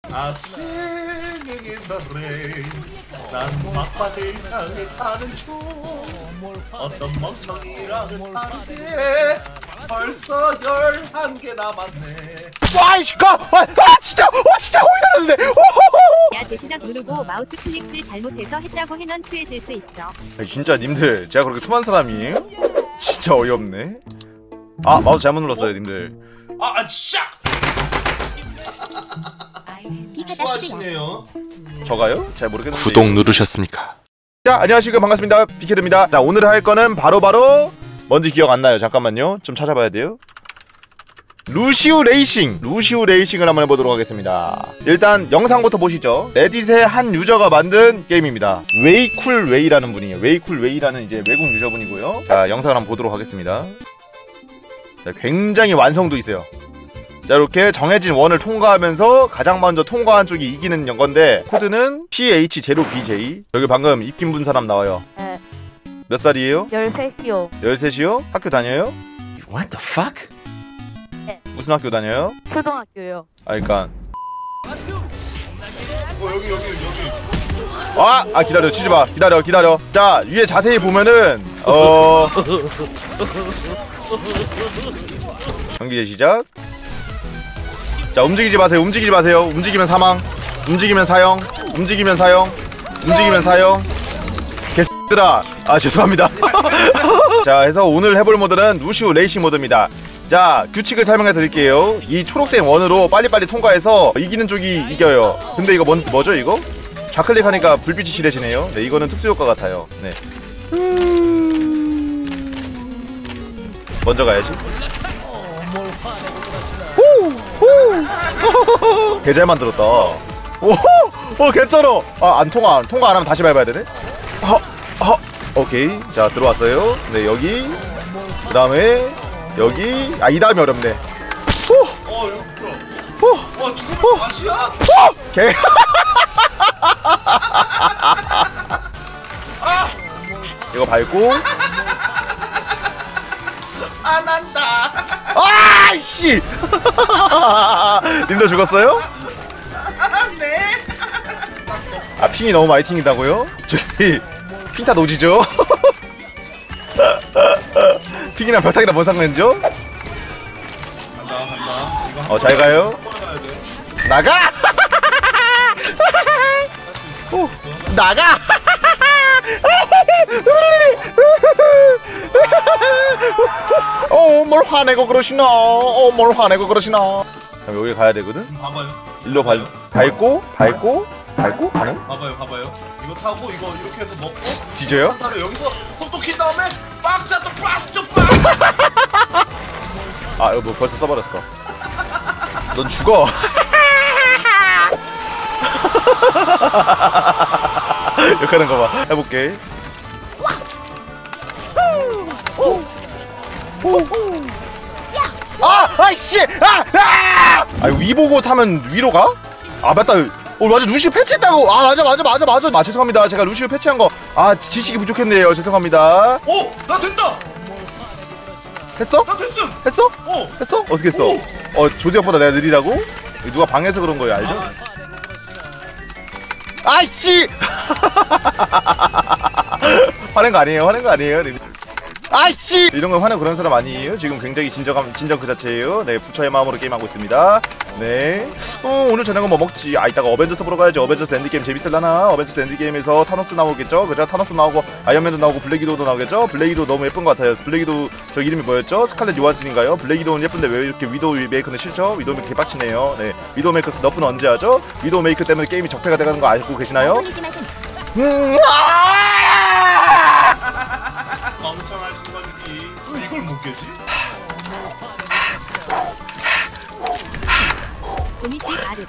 I singing in the rain. 난 막바지를 향해 가는 중. 어떤 멍청이랑은 다르게 벌써 11개 남았네. 와 이씨가 진짜 호이 나는데. 야 제시작 누르고 마우스 클릭을 잘못해서 했다고 해넌 취해질 수 있어. 진짜 님들 제가 그렇게 툼한 사람이에요? 진짜 어이없네. 아 마우스 잘못 눌렀어요 님들. 아 진짜 수고하시네요. 저가요? 잘 모르겠는데. 구독 누르셨습니까? 자 안녕하십니까 반갑습니다 비케드입니다. 자 오늘 할 거는 바로 뭔지 기억 안 나요. 잠깐만요 좀 찾아봐야 돼요. 루시우 레이싱을 한번 해보도록 하겠습니다. 일단 영상부터 보시죠. 레딧의 한 유저가 만든 게임입니다. 웨이쿨웨이라는 분이에요. 웨이쿨웨이라는 이제 외국 유저분이고요. 자 영상을 한번 보도록 하겠습니다. 자 굉장히 완성도 있어요. 자 이렇게 정해진 원을 통과하면서 가장 먼저 통과한 쪽이 이기는 건데 코드는 PH0BJ. 여기 방금 입긴 분 사람 나와요. 네. 몇 살이에요? 13이요. 13이요? 학교 다녀요? What the fuck? 무슨 학교 다녀요? 초등학교요. 아 그니까 여기. 기다려 치지마. 기다려. 자 위에 자세히 보면은 경기 시작. 자 움직이지 마세요. 움직이면 사망. 움직이면 사형. 개X들아. 아 죄송합니다. 자 해서 오늘 해볼 모드는 루시우 레이싱 모드입니다. 자 규칙을 설명해 드릴게요. 이 초록색 원으로 빨리빨리 통과해서 이기는 쪽이 이겨요. 근데 이거 뭐죠 이거? 좌클릭하니까 불빛이 칠해지네요. 네 이거는 특수효과 같아요. 네 먼저 가야지. 개 잘 만들었다. 오 개쩔어. 안 통과 안 하면 다시 밟아야 되네. 오케이 자 들어왔어요. 네 여기 그 다음에 여기 이 다음이 어렵네. 와 죽으면 맛이야? 개. 이거 밟고. 안 한다. 아이씨. 님도 죽었어요? 네. 핑이 너무 많이 튕긴다고요? 저기 핑타 노지죠? 핑이랑 벽타기랑 뭔 상관이죠? 간다. 이거 잘 가요. 나가! 나가! 뭘 화내고 그러시나? 그럼 여기 가야 되거든? 봐봐요. 일로 밟고 가는? 봐봐요. 이거 타고 이거 이렇게 해서 먹고 뒤져요? 한 다음에 여기서 톡톡 킨 다음에 빡 이거 뭐 벌써 써버렸어. 넌 죽어. 이렇게 하는 거 봐. 해볼게. 아이씨! 위 보고 타면 위로 가? 맞다. 맞아 루시우 패치했다고. 맞아. 죄송합니다. 제가 루시우 패치한 거 지식이 부족했네요. 죄송합니다. 나 된다. 했어? 나 됐음. 했어? 했어? 어떻게 했어? 조디혁보다 내가 느리다고? 누가 방해해서 그런 거예요, 알죠? 아이씨! 화낸 거 아니에요. 아이씨! 이런 거 화내고 그런 사람 아니에요. 지금 굉장히 진정 그 자체예요. 네, 부처의 마음으로 게임하고 있습니다. 네. 오늘 저녁은 뭐 먹지? 이따가 어벤져스 보러 가야지. 어벤져스 엔드게임 재밌을라나? 어벤져스 엔드게임에서 타노스 나오겠죠? 그죠? 타노스 나오고 아이언맨도 나오고 블랙위도우도 나오겠죠? 블랙위도우 너무 예쁜 것 같아요. 블랙위도우 저 이름이 뭐였죠? 스칼렛 요한슨인가요? 블랙위도우는 예쁜데 왜 이렇게 위도우 메이크는 싫죠? 위도우 메이크 개빡치네요. 네. 위도우 메이크 너프는 언제 하죠? 위도우 메이크 때문에 게임이 적폐가 돼가는 거 알고 계시나요? 멍청하신 건지 왜 이걸 못 깨지? 재밌지 아르.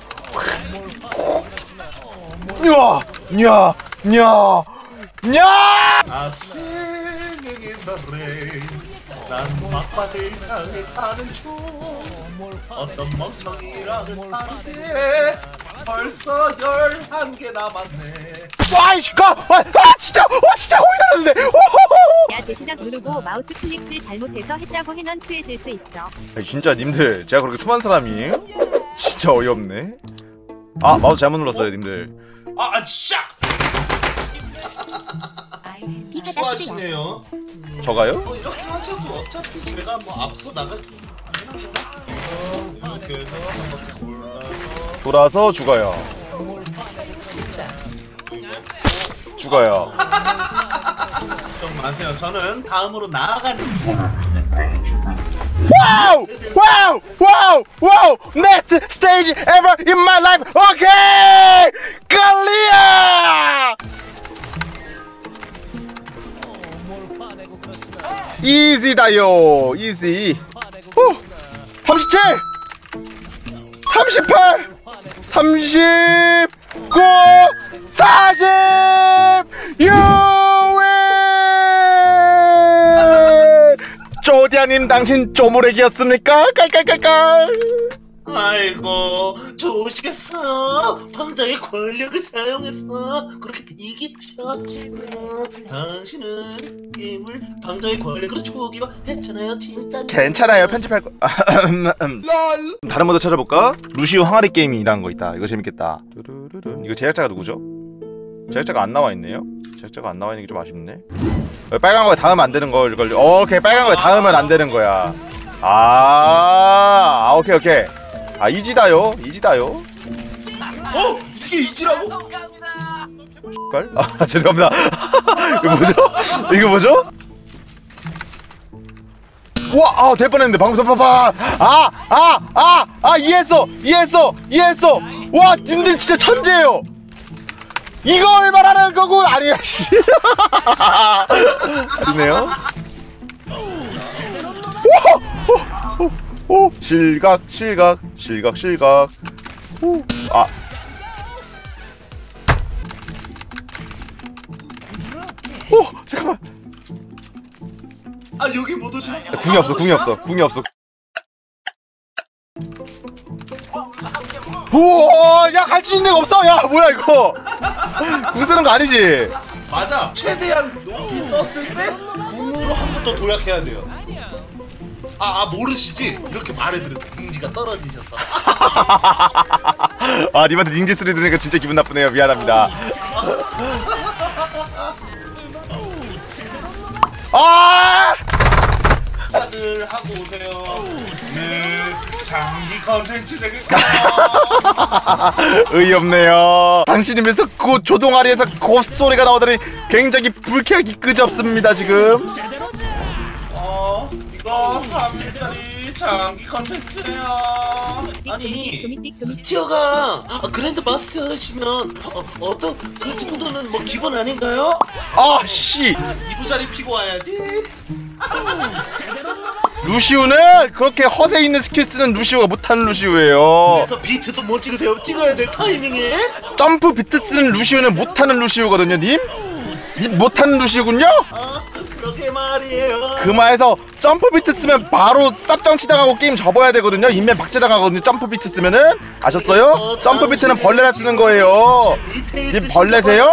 I singing in the rain. 난 막바지를 향해 가는 중. 어떤 멍청이랑은 다르게 벌써 11개 남았네. 이씨가 진짜 호이 나는데. 야 제시작 누르고 마우스 클릭을 잘못해서 했다고 해넌 취해질 수 있어. 진짜 님들 제가 그렇게 툼한 사람이에요? 진짜 어이없네. 아 마우스 잘못 눌렀어요 님들. 아 진짜 비카다 좋아하시네요. 저가요? 이렇게 하셔도 어차피 제가 뭐 앞서 나갈 이렇게 해서 한 바퀴 돌아서 죽어요. 죽어요. 걱정 마세요. 저는 다음으로 나아가는 와우! 와우! 와우! 와우! Next stage ever in my life. 오케이! 클리어! 이지다요. 이지. 37 38 39 40 유윈! 쪼디아님 당신 쪼무레기였습니까? 깔깔깔깔. 아이고 좋으시겠어요. 방장의 권력을 사용해서 그렇게 이기죠. 당신은 게임을 방장의 권력으로 초기화 했잖아요. 진짜 괜찮아요 편집할 거. 다른 모드 찾아볼까? 루시우 항아리 게임이라는 거 있다. 이거 재밌겠다. 뚜루루룬. 이거 제작자가 누구죠? 제작자가 안 나와 있네요. 제작자가 안 나와 있는 게 좀 아쉽네. 빨간 거에 닿으면 안 되는 걸. 오케이 빨간 거에 닿으면 안 되는 거야. 오케이 오케이. 아 이지다요. 이지다요. 이게 이지라고? 걸? 아 죄송합니다. 이거 뭐죠? 이거 뭐죠? 와, 될 뻔했는데 방금 봐봐. 이해했어. 와, 님들 진짜 천재예요. 이걸 말하는 거고 아니야 씨. 아니네요. 오, 실각. 오, 잠깐만. 여기 못 오시나? 궁이 없어. 우와, 야, 갈 수 있는 데가 없어. 야, 뭐야 이거? 궁 쓰는 거 아니지? 맞아. 최대한 높이 떴을 때 궁으로 한 번 더 도약해야 돼요. 모르시지? 이렇게 말해드렸더 닝지가 떨어지셔서. 님한테 닌지 소리 들으니까 진짜 기분 나쁘네요. 미안합니다. 다들 하고 오세요. 네, 장기 컨텐츠 되겠어요. 어이없네요. 당신이면서 그 조동아리에서 곱소리가 나오더니 굉장히 불쾌하기 끄접습니다 지금. 이거 3일짜리 장기 컨텐츠예요. 아니 티어가 그랜드 마스터시면 어떤 그 정도는 뭐 기본 아닌가요? 씨. 2부 자리 피고 와야지. 루시우는 그렇게 허세 있는 스킬 쓰는 루시우가 못하는 루시우예요. 그래서 비트도 못 찍으세요. 찍어야 될 타이밍에. 점프 비트 쓰는 루시우는 못하는 루시우거든요 님 못하는 루시우군요? 그러게 말이에요. 그마에서 점프 비트 쓰면 바로 쌉장 치다가고 게임 접어야 되거든요. 인면 박치다가거든요. 점프 비트 쓰면은 아셨어요? 점프 비트는 벌레라 쓰는 거예요. 님 벌레세요?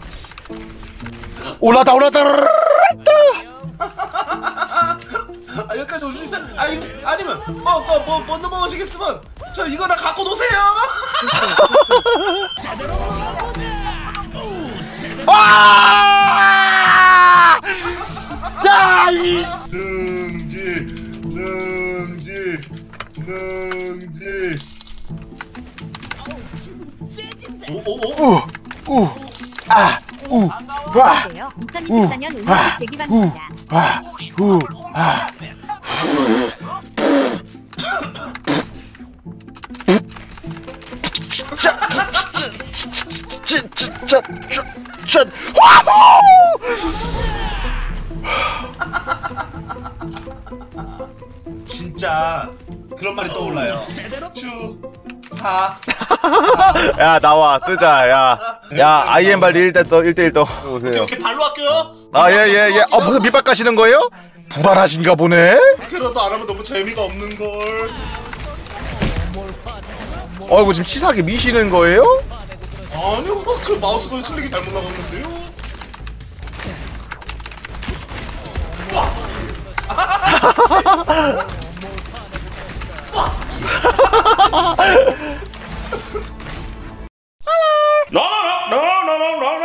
올라다. 여기까지 오실 때 아니면 뭐 넘어오시겠으면 저 이거나 갖고 노세요. 자, 이 와 2024년 올림픽 대기반입니다. 진짜 그런 말이 떠올라요. 야 나와 뜨자 야 IM 발리 1대1 또 오세요. 이렇게 발로 할게요. 예. 무슨 밑밥 가시는 거예요? 불안하신가 보네. 그렇게라도 안 하면 너무 재미가 없는 걸. 이거 지금 치사하게 미시는 거예요? 아니요, 그 마우스가 클릭이 잘못 나갔는데요.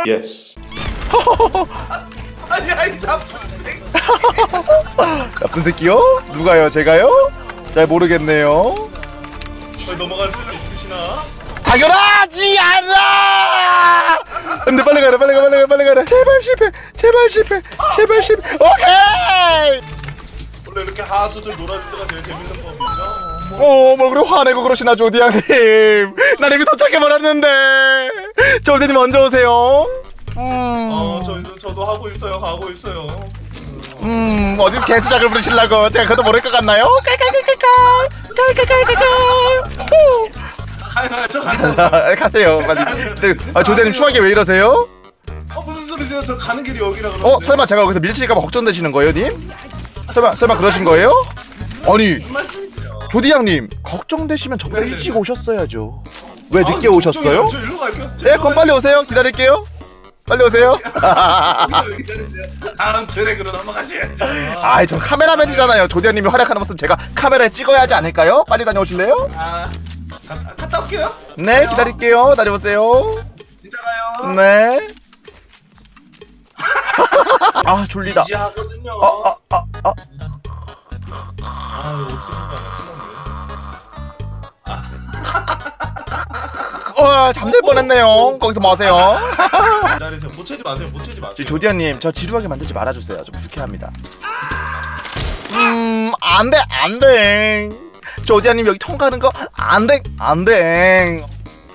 예스. 아니 나쁜 새끼. 나쁜 새끼요? 누가요? 제가요? 잘 모르겠네요. 넘어갈 수도 있으시나? 당연하지 않아! 근데 빨리 가라, 빨리 가, 빨리 가, 빨리 가라. 제발 실패, 제발 실패, 제발 실패. 오케이! 원래 이렇게 하수들 놀아줄 때가 제일 재밌는 법이죠. 뭐 그래 화내고 그러시나 조디 형님. 난 이미 도착해버렸는데. 조디님 언제 오세요? 저도 하고 있어요, 가고 있어요. 어디 개수작을 부르시려고 제가 그것도 모를 것 같나요? 저 간다. 가세요 빨리. 조디님 추하게 왜 이러세요? 무슨 소리세요? 저 가는 길이 여기라 그러는데. 설마 제가 여기서 밀칠까봐 걱정되시는 거예요 님? 설마 그러신 거예요? 아니 조디 형님 걱정되시면 저보다 네네. 일찍 오셨어야죠. 왜 늦게 오셨어요? 저 일로 갈게요. 네 그럼 빨리 오세요. 기다릴게요. 빨리 오세요. 다음 트랙으로 넘어가셔야죠. 아이 저 카메라맨이잖아요. 조디 형님이 활약하는 모습 제가 카메라에 찍어야 하지 않을까요? 빨리 다녀오실래요? 갔다 올게요. 네 기다릴게요. 다녀오세요. 진짜 가요. 네. 아 졸리다. 이지하거든요. 잠들 뻔했네요. 거기서 뭐 하세요? 기다리세요. 못 채지 마세요. 못 채지 마세요. 조디아님 저 지루하게 만들지 말아주세요. 좀 불쾌합니다. 안돼. 조디아님 여기 통과하는 거 안돼.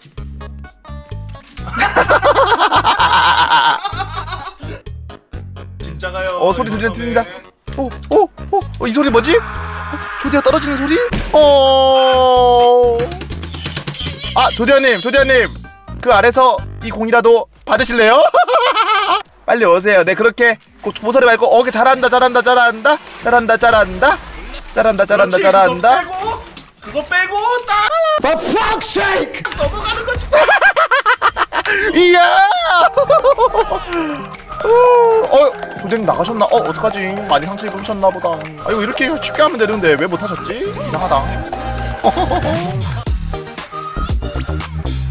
진짜 가요. 소리 들립니다. 이 소리 뭐지? 조디아 떨어지는 소리? 조디아님 그 아래서 이 공이라도 받으실래요? 빨리 오세요. 네 그렇게 모서리 말고 잘한다. 그거 빼고 딱. For fuck's sake! 넘어가는 거. 이야! 조디아님 나가셨나? 어떡하지? 많이 상처 입으셨나 보다. 이거 이렇게 쉽게 하면 되는데 왜 못하셨지? 이상하다.